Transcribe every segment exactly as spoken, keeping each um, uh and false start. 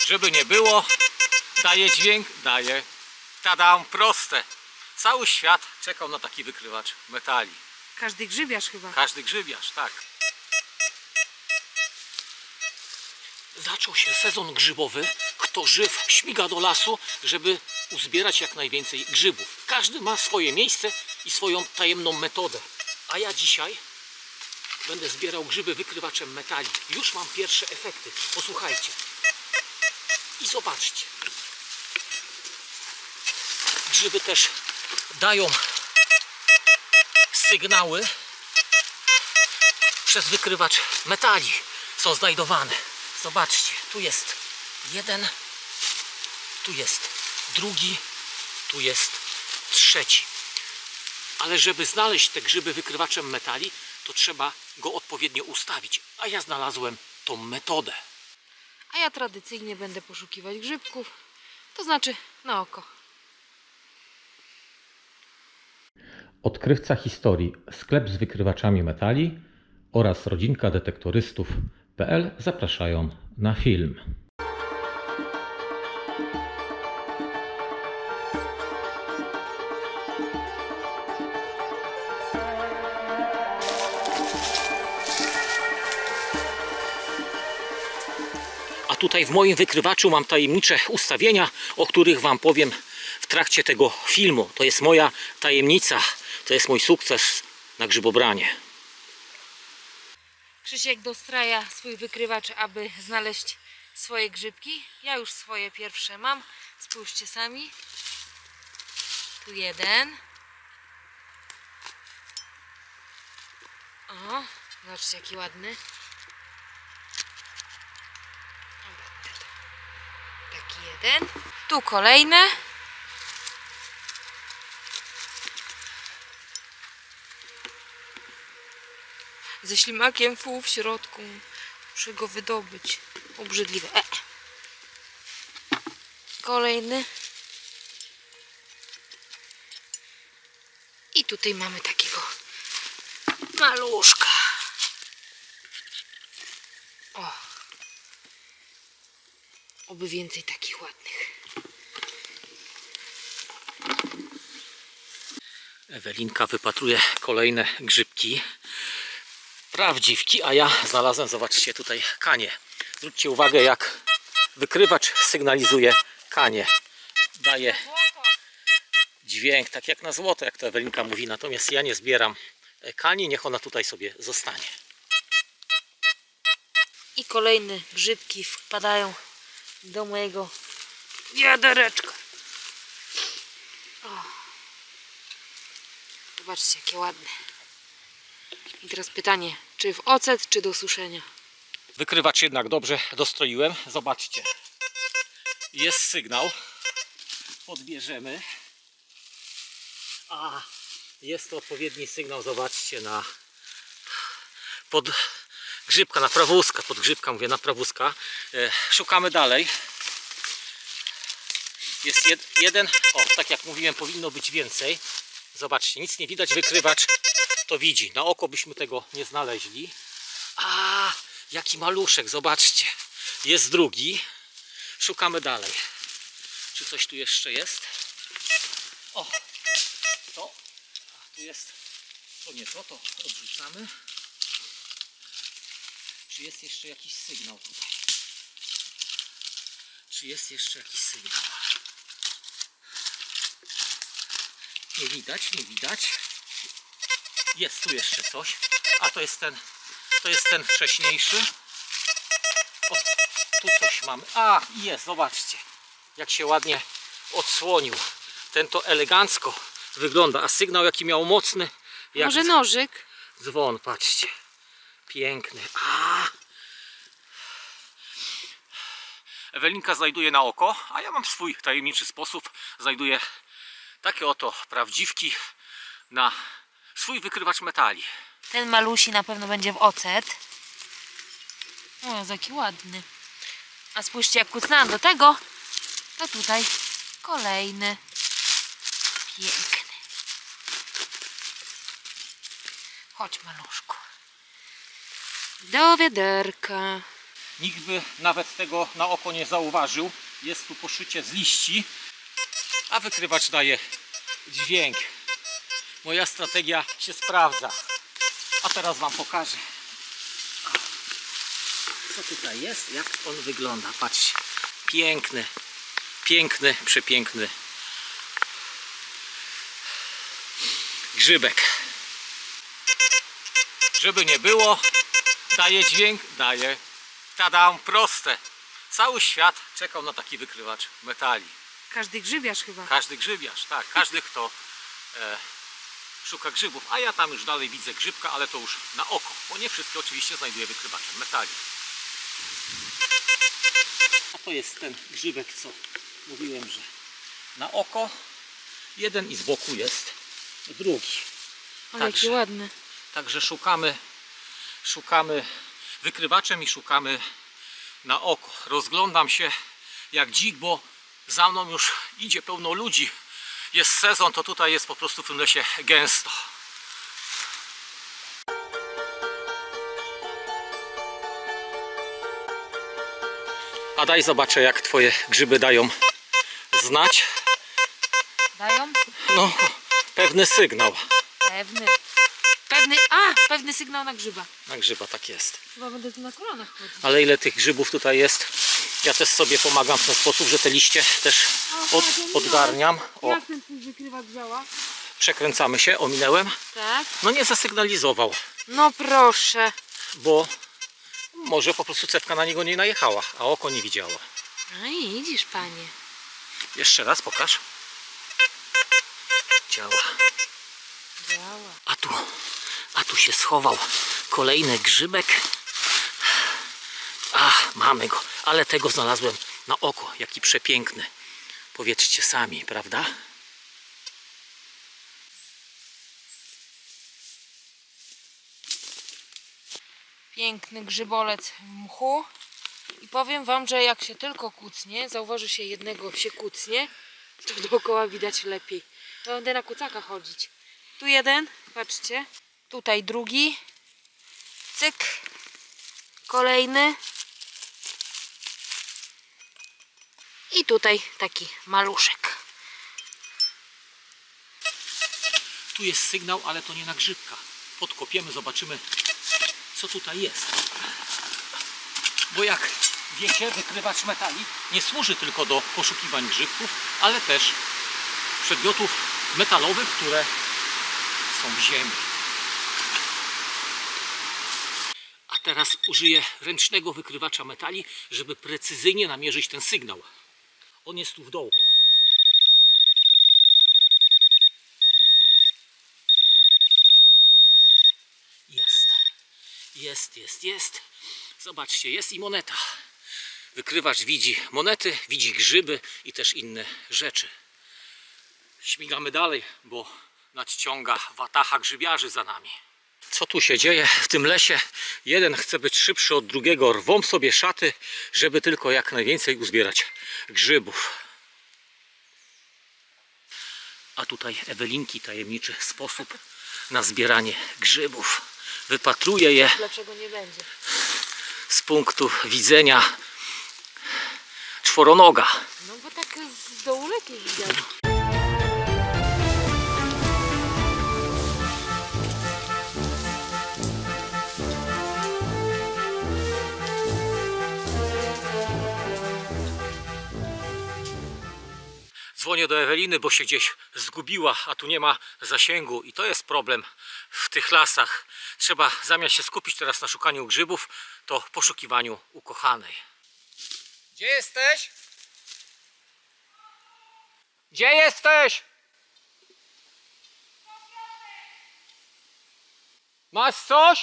Żeby nie było, daje dźwięk, daje. Tadam, proste. Cały świat czekał na taki wykrywacz metali. Każdy grzybiarz chyba. Każdy grzybiarz, tak. Zaczął się sezon grzybowy. Kto żyw, śmiga do lasu, żeby uzbierać jak najwięcej grzybów. Każdy ma swoje miejsce i swoją tajemną metodę. A ja dzisiaj będę zbierał grzyby wykrywaczem metali. Już mam pierwsze efekty. Posłuchajcie. I zobaczcie. Grzyby też dają sygnały przez wykrywacz metali. Są znajdowane. Zobaczcie, tu jest jeden, tu jest drugi, tu jest trzeci. Ale żeby znaleźć te grzyby wykrywaczem metali, to trzeba go odpowiednio ustawić. A ja znalazłem tą metodę. A ja tradycyjnie będę poszukiwać grzybków, to znaczy na oko. Odkrywca historii, sklep z wykrywaczami metali oraz rodzinka detektorystów kropka p l zapraszają na film. A tutaj w moim wykrywaczu mam tajemnicze ustawienia, o których Wam powiem w trakcie tego filmu. To jest moja tajemnica, to jest mój sukces na grzybobranie. Krzysiek dostraja swój wykrywacz, aby znaleźć swoje grzybki. Ja już swoje pierwsze mam. Spójrzcie sami. Tu jeden. O, zobaczcie jaki ładny. Taki jeden. Tu kolejne. Ze ślimakiem fu w środku. Muszę go wydobyć. Obrzydliwe. E. Kolejny. I tutaj mamy takiego maluszka. O. Oby więcej takich ładnych. Ewelinka wypatruje kolejne grzybki. Prawdziwki, a ja znalazłem, zobaczcie tutaj, kanie. Zwróćcie uwagę, jak wykrywacz sygnalizuje kanie. Daje dźwięk, tak jak na złoto, jak to Ewelinka mówi. Natomiast ja nie zbieram kani, niech ona tutaj sobie zostanie. I kolejne grzybki wpadają do mojego wiadereczka. O. Zobaczcie, jakie ładne. I teraz pytanie, czy w ocet, czy do suszenia? Wykrywacz jednak dobrze dostroiłem. Zobaczcie. Jest sygnał. Podbierzemy. A jest to odpowiedni sygnał, zobaczcie, na pod grzybka, na prawózka, pod grzybka, mówię, na prawózka. E, szukamy dalej. Jest jed, jeden, o, tak jak mówiłem, powinno być więcej. Zobaczcie, nic nie widać, wykrywacz to widzi. Na oko byśmy tego nie znaleźli. A, jaki maluszek, zobaczcie. Jest drugi. Szukamy dalej. Czy coś tu jeszcze jest? O, to. A, tu jest. To nie to, to odrzucamy. Czy jest jeszcze jakiś sygnał tutaj? Czy jest jeszcze jakiś sygnał? Nie widać, nie widać. Jest tu jeszcze coś. A to jest ten, to jest ten wcześniejszy. O, tu coś mamy. A, jest, zobaczcie. Jak się ładnie odsłonił. Ten to elegancko wygląda. A sygnał jaki miał mocny. Jak Może nożyk? Dzwon, patrzcie. Piękny. A. Ewelinka znajduje na oko, a ja mam swój tajemniczy sposób. Znajduję takie oto prawdziwki na swój wykrywacz metali. Ten malusi na pewno będzie w ocet. O, jest jaki ładny. A spójrzcie, jak kucnęłam do tego, to tutaj kolejny. Piękny. Chodź, maluszku. Do wiaderka. Nikt by nawet tego na oko nie zauważył. Jest tu poszycie z liści, a wykrywacz daje dźwięk. Moja strategia się sprawdza. A teraz wam pokażę, co tutaj jest, jak on wygląda. Patrzcie, piękny, piękny, przepiękny grzybek. Żeby nie było, daje dźwięk, daje. Tadam, proste. Cały świat czekał na taki wykrywacz metali. Każdy grzybiarz chyba. Każdy grzybiarz, tak. Każdy, kto e, szuka grzybów. A ja tam już dalej widzę grzybka, ale to już na oko. Bo nie wszystkie oczywiście znajduję wykrywaczem metali. A to jest ten grzybek, co mówiłem, że na oko. Jeden i z boku jest drugi. Ale jaki ładny. Także szukamy, szukamy wykrywaczem i szukamy na oko. Rozglądam się jak dzik, bo za mną już idzie pełno ludzi. Jest sezon, to tutaj jest po prostu w tym lesie gęsto. A daj zobaczę, jak twoje grzyby dają znać. Dają? No, pewny sygnał. Pewny. Pewny, a, pewny sygnał na grzyba. Na grzyba tak jest. Chyba będę tu na kolanach chodzić. Ale ile tych grzybów tutaj jest? Ja też sobie pomagam w ten sposób, że te liście też od, odgarniam. O, Jak ten twój wykrywacz działa? przekręcamy się, ominęłem. Tak. No nie zasygnalizował, No proszę. bo może po prostu cewka na niego nie najechała, a oko nie widziało. No i widzisz, panie. Jeszcze raz pokaż. Działa. Działa. A tu, a tu się schował kolejny grzybek. A, mamy go, ale tego znalazłem na oko. Jaki przepiękny. Powiedzcie sami, prawda? Piękny grzybolec w mchu. I powiem wam, że jak się tylko kucnie, zauważy się jednego się kucnie, to dookoła widać lepiej. To będę na kucaka chodzić. Tu jeden, patrzcie. Tutaj drugi. Cyk. Kolejny. I tutaj taki maluszek. Tu jest sygnał, ale to nie na grzybka. Podkopiemy, zobaczymy, co tutaj jest. Bo jak wiecie, wykrywacz metali nie służy tylko do poszukiwań grzybków, ale też przedmiotów metalowych, które są w ziemi. A teraz użyję ręcznego wykrywacza metali, żeby precyzyjnie namierzyć ten sygnał. On jest tu w dołku. Jest. Jest, jest, jest. Zobaczcie, jest i moneta. Wykrywacz widzi monety, widzi grzyby i też inne rzeczy. Śmigamy dalej, bo nadciąga wataha grzybiarzy za nami. Co tu się dzieje w tym lesie? Jeden chce być szybszy od drugiego, rwą sobie szaty, żeby tylko jak najwięcej uzbierać grzybów. A tutaj Ewelinki tajemniczy sposób na zbieranie grzybów. Wypatruje je Dlaczego nie będzie? z punktu widzenia czworonoga. No bo tak z dołu lepiej widać. Dzwonię do Eweliny, bo się gdzieś zgubiła, a tu nie ma zasięgu i to jest problem w tych lasach. Trzeba zamiast się skupić teraz na szukaniu grzybów, to poszukiwaniu ukochanej. Gdzie jesteś? Gdzie jesteś? Masz coś?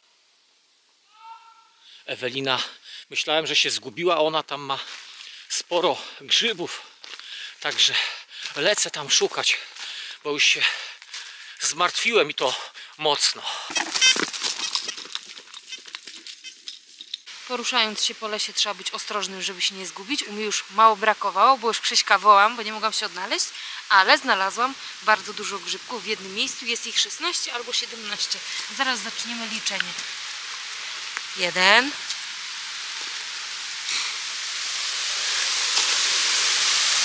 Ewelina, myślałem, że się zgubiła, a ona tam ma sporo grzybów. Także lecę tam szukać, bo już się zmartwiłem i to mocno. Poruszając się po lesie trzeba być ostrożnym, żeby się nie zgubić. U mnie już mało brakowało, bo już Krzyśka wołam, bo nie mogłam się odnaleźć, ale znalazłam bardzo dużo grzybków w jednym miejscu. Jest ich szesnaście albo siedemnaście. Zaraz zaczniemy liczenie. Jeden,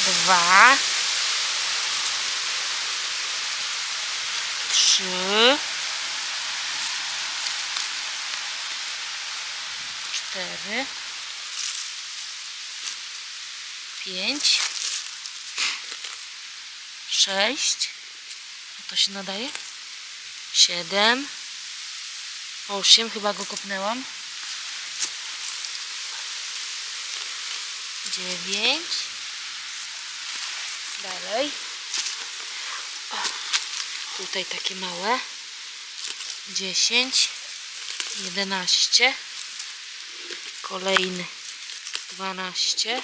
dwa, trzy, cztery, pięć, sześć, a to się nadaje, siedem, osiem, chyba go kopnęłam, dziewięć, dalej, o, tutaj takie małe, dziesięć, jedenaście, kolejny dwanaście,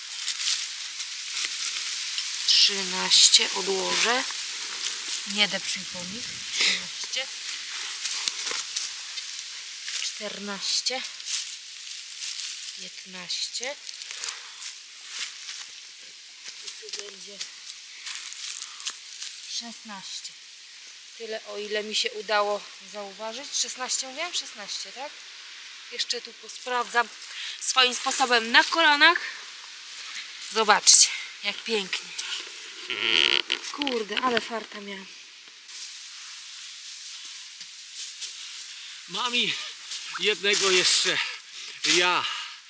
trzynaście, odłożę, nie da przypomnieć, trzynaście, czternaście, piętnaście, i tu będzie szesnaście. Tyle, o ile mi się udało zauważyć. szesnaście mówiłam? szesnaście, tak? Jeszcze tu posprawdzam swoim sposobem na kolanach. Zobaczcie, jak pięknie. Kurde, ale farta miałam. Mami, jednego jeszcze ja.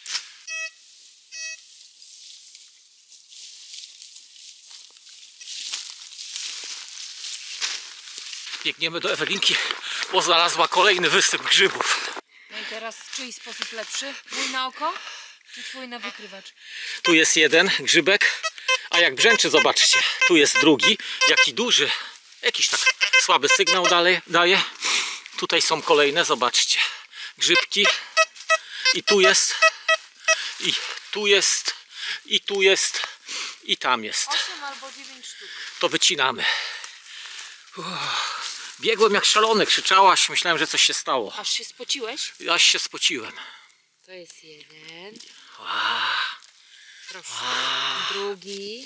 Biegniemy do Ewelinki, bo znalazła kolejny wysyp grzybów. No i teraz czyj sposób lepszy? Mój na oko, czy twój na wykrywacz? Tu jest jeden grzybek, a jak brzęczy, zobaczcie. Tu jest drugi, jaki duży. Jakiś tak słaby sygnał dalej daje. Tutaj są kolejne, zobaczcie. Grzybki. I tu jest. I tu jest. I tu jest. I tam jest. osiem albo dziewięć sztuk. To wycinamy. Uff. Biegłem jak szalony, krzyczałaś. Myślałem, że coś się stało. Aż się spociłeś? Aż się spociłem. To jest jeden. Wow. Proszę. Wow. Drugi.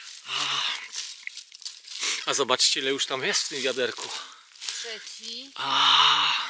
A zobaczcie, ile już tam jest w tym wiaderku. Trzeci. A.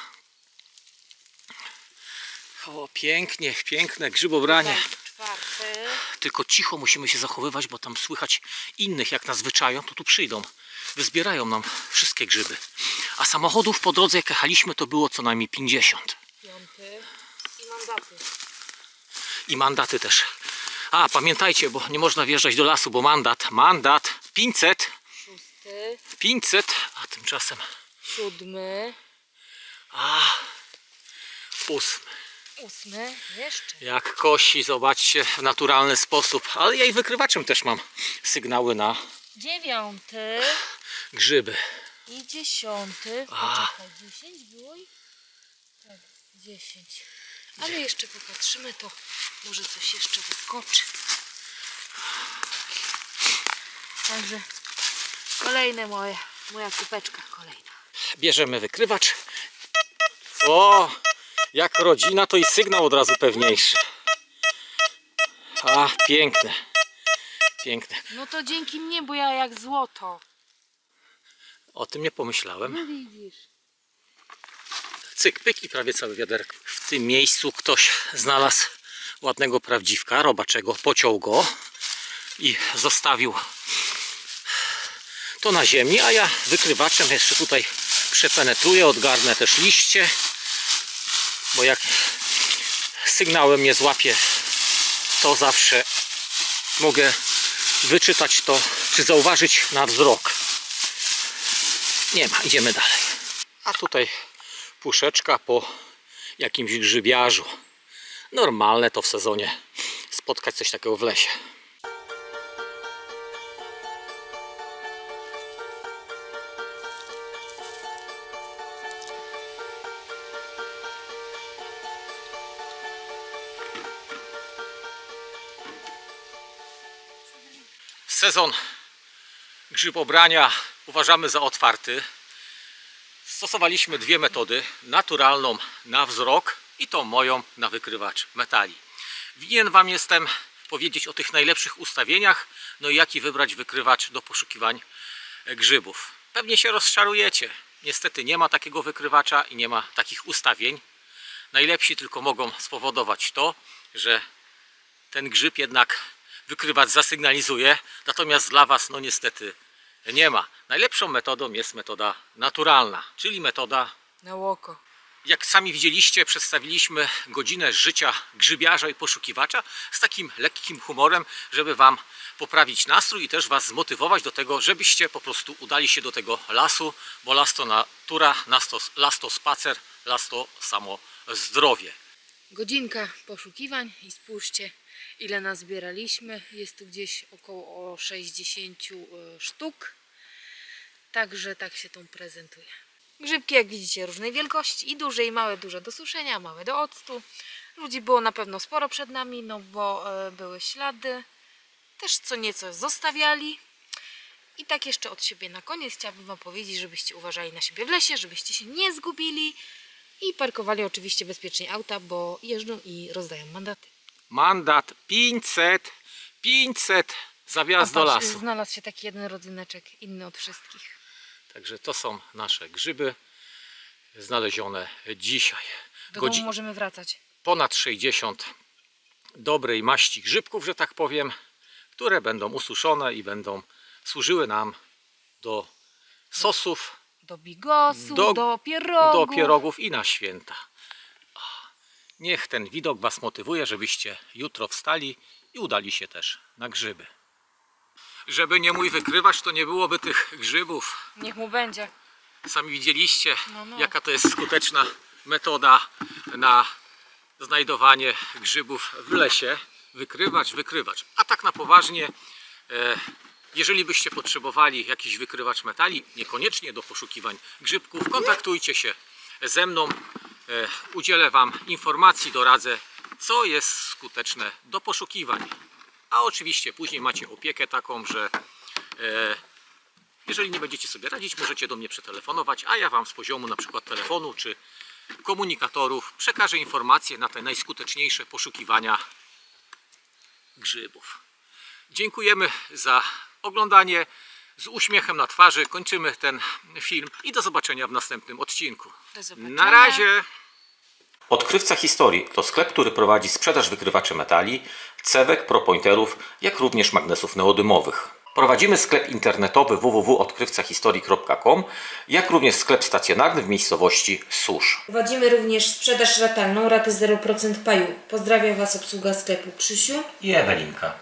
O, pięknie, piękne grzybobranie. Czwarty. Tylko cicho musimy się zachowywać, bo tam słychać innych, jak nas wyczają, to tu przyjdą. Wyzbierają nam wszystkie grzyby. A samochodów po drodze, jak jechaliśmy, to było co najmniej pięćdziesiąt. Piąty. I mandaty. I mandaty też. A, pamiętajcie, bo nie można wjeżdżać do lasu, bo mandat, mandat, pięćset, Szósty. pięćset, a tymczasem Siódmy. a, ósmy. Ósmy. Jeszcze. Jak kosi, zobaczcie, w naturalny sposób. Ale ja i wykrywaczem też mam sygnały na Dziewiąty. grzyby. I dziesiąty. A. Poczekaj, dziesięć było i... Tak, dziesięć. Ale jeszcze popatrzymy, to może coś jeszcze wyskoczy. Także kolejne moje, moja kupeczka kolejna. Bierzemy wykrywacz. O, jak rodzina, to i sygnał od razu pewniejszy. A, piękne. Piękne. No to dzięki mnie, bo ja jak złoto. O tym nie pomyślałem. No widzisz. Cyk, pyk i prawie cały wiaderko. W tym miejscu ktoś znalazł ładnego prawdziwka, robaczego, pociął go i zostawił to na ziemi, a ja wykrywaczem jeszcze tutaj przepenetruję, odgarnę też liście, bo jak sygnałem nie złapię, to zawsze mogę wyczytać to, czy zauważyć na wzrok. Nie ma, idziemy dalej. A tutaj puszeczka po jakimś grzybiarzu. Normalne to w sezonie spotkać coś takiego w lesie. Sezon grzybobrania uważamy za otwarty. Stosowaliśmy dwie metody, naturalną na wzrok i tą moją na wykrywacz metali. Winien Wam jestem powiedzieć o tych najlepszych ustawieniach, no i jaki wybrać wykrywacz do poszukiwań grzybów. Pewnie się rozczarujecie. Niestety nie ma takiego wykrywacza i nie ma takich ustawień. Najlepsi tylko mogą spowodować to, że ten grzyb jednak wykrywacz zasygnalizuje, natomiast dla Was no niestety nie ma. Najlepszą metodą jest metoda naturalna, czyli metoda, Na oko. jak sami widzieliście, przedstawiliśmy godzinę życia grzybiarza i poszukiwacza z takim lekkim humorem, żeby Wam poprawić nastrój i też Was zmotywować do tego, żebyście po prostu udali się do tego lasu, bo las to natura, las to, las to spacer, las to samo zdrowie. Godzinka poszukiwań i spójrzcie, ile nazbieraliśmy. Jest tu gdzieś około sześćdziesiąt sztuk. Także tak się to prezentuje. Grzybki, jak widzicie, różnej wielkości i duże i małe, duże do suszenia, małe do octu. Ludzi było na pewno sporo przed nami, no bo e, były ślady. Też co nieco zostawiali. I tak jeszcze od siebie na koniec chciałabym Wam powiedzieć, żebyście uważali na siebie w lesie, żebyście się nie zgubili i parkowali oczywiście bezpiecznie auta, bo jeżdżą i rozdają mandaty. Mandat pięćset, pięćset za wjazd do Patrz, lasu. znalazł się taki jeden rodzyneczek, inny od wszystkich. Także to są nasze grzyby znalezione dzisiaj. Do Godzi- domu możemy wracać. Ponad sześćdziesiąt dobrej maści grzybków, że tak powiem, które będą ususzone i będą służyły nam do sosów, Do bigosu, Do- do, pierogów. do pierogów i na święta. Niech ten widok Was motywuje, żebyście jutro wstali i udali się też na grzyby. Żeby nie mój wykrywacz, to nie byłoby tych grzybów. Niech mu będzie. Sami widzieliście, No, no. jaka to jest skuteczna metoda na znajdowanie grzybów w lesie. Wykrywacz, wykrywacz. A tak na poważnie, e, jeżeli byście potrzebowali jakiś wykrywacz metali, niekoniecznie do poszukiwań grzybków, kontaktujcie się ze mną. E, udzielę Wam informacji, doradzę, co jest skuteczne do poszukiwań. A oczywiście później macie opiekę taką, że e, jeżeli nie będziecie sobie radzić, możecie do mnie przetelefonować, a ja Wam z poziomu na przykład telefonu czy komunikatorów przekażę informacje na te najskuteczniejsze poszukiwania grzybów. Dziękujemy za oglądanie. Z uśmiechem na twarzy kończymy ten film i do zobaczenia w następnym odcinku. Do zobaczenia. Na razie! Odkrywca Historii to sklep, który prowadzi sprzedaż wykrywaczy metali, cewek, propointerów, jak również magnesów neodymowych. Prowadzimy sklep internetowy w w w kropka odkrywca historii kropka com, jak również sklep stacjonarny w miejscowości Susz. Prowadzimy również sprzedaż ratalną, raty zero procent paju. Pozdrawiam Was obsługa sklepu Krzysiu I Ewelinka.